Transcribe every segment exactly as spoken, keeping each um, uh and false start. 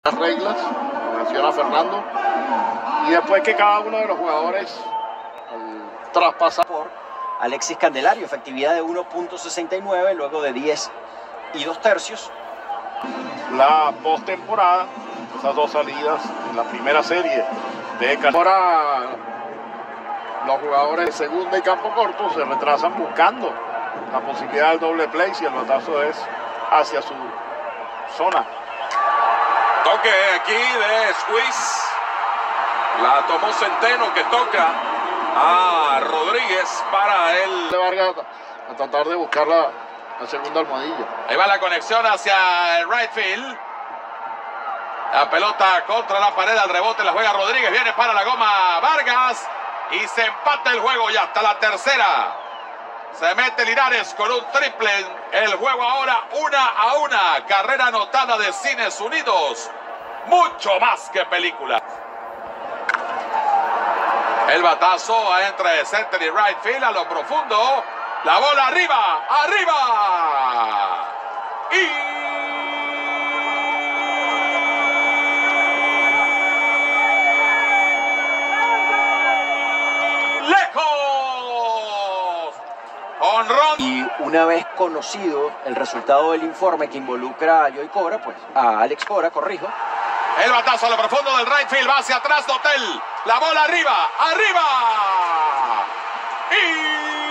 Las reglas, menciona Fernando, y después que cada uno de los jugadores al traspasar por Alexis Candelario, efectividad de uno punto sesenta y nueve luego de diez y dos tercios. La postemporada, esas dos salidas en la primera serie de ahora los jugadores de segunda y campo corto se retrasan buscando la posibilidad del doble play si el batazo es hacia su zona. Toque aquí de squeeze. La tomó Centeno, que toca a Rodríguez para él. De Vargas a tratar de buscar la, la segunda almohadilla. Ahí va la conexión hacia el right field. La pelota contra la pared, al rebote la juega Rodríguez. Viene para la goma Vargas. Y se empata el juego y hasta la tercera. Se mete Linares con un triple. El juego ahora una a una. Carrera anotada de Cines Unidos. Mucho más que película. El batazo entre center y right field a lo profundo. La bola arriba, arriba. Y... Y una vez conocido el resultado del informe que involucra a Joey Cora, pues a Alex Cora, corrijo. El batazo a lo profundo del right field, va hacia atrás Dotel. La bola arriba, arriba. Y...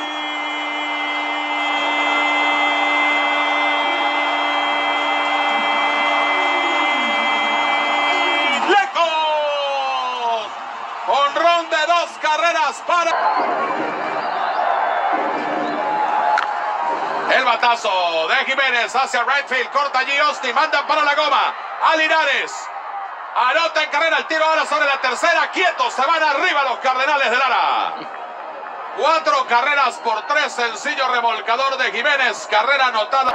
¡lejos! Honrón de dos carreras para... El batazo de Jiménez hacia right field, corta allí Austin, mandan para la goma a Linares. Anota en carrera el tiro ahora sobre la tercera, quietos, se van arriba los Cardenales de Lara. Cuatro carreras por tres, sencillo remolcador de Jiménez, carrera anotada.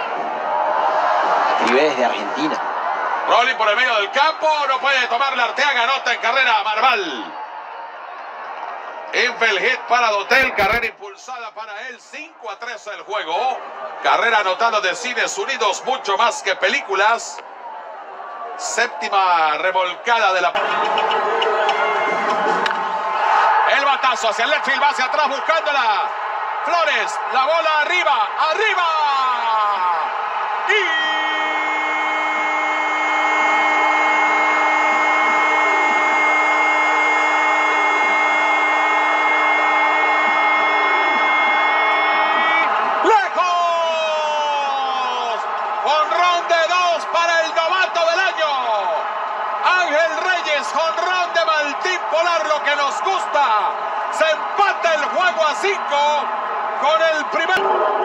Escribe de Argentina. Rolling por el medio del campo, no puede tomarle Arteaga, anota en carrera Marval. Infield hit para Dotel, carrera impulsada para él, cinco a tres el juego. Carrera anotada de Cines Unidos, mucho más que películas. Séptima remolcada de la... El batazo hacia el left field, va hacia atrás buscándola. Flores, la bola arriba, arriba. Y... jonrón de Martín Polar, lo que nos gusta. Se empata el juego a cinco con el primer.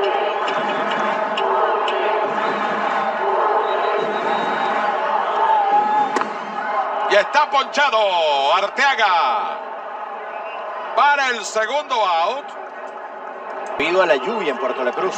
Y está ponchado Arteaga para el segundo out. Debido a la lluvia en Puerto La Cruz.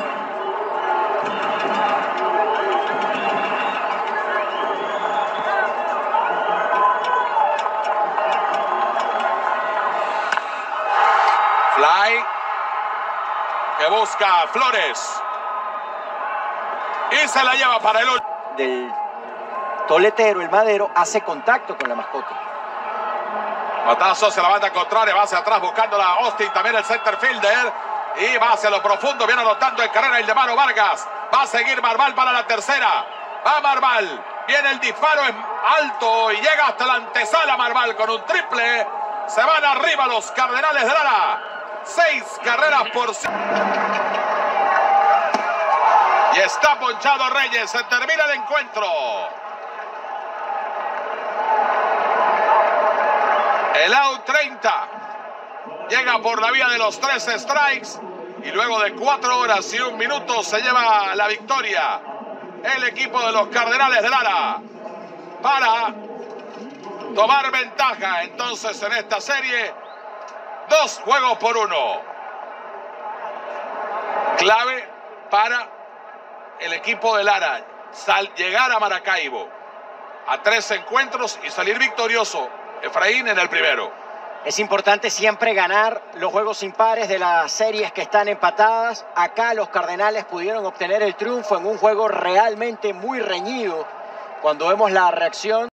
Fly, que busca a Flores. Y se la lleva para el... Del toletero, el Madero, hace contacto con la mascota. Batazo hacia la banda contraria, va hacia atrás buscándola a Austin, también el center fielder. Y va hacia lo profundo, viene anotando en carrera el de Mano Vargas. Va a seguir Marval para la tercera. Va Marval, viene el disparo en alto y llega hasta la antesala Marval con un triple. Se van arriba los Cardenales de Lara. Seis carreras por... Y está ponchado Reyes. Se termina el encuentro. El out treinta. Llega por la vía de los tres strikes. Y luego de cuatro horas y un minuto se lleva la victoria el equipo de los Cardenales de Lara. Para tomar ventaja entonces en esta serie. Dos juegos por uno. Clave para el equipo de Lara. Sal, llegar a Maracaibo a tres encuentros y salir victorioso. Efraín en el primero. Es importante siempre ganar los juegos impares de las series que están empatadas. Acá los Cardenales pudieron obtener el triunfo en un juego realmente muy reñido cuando vemos la reacción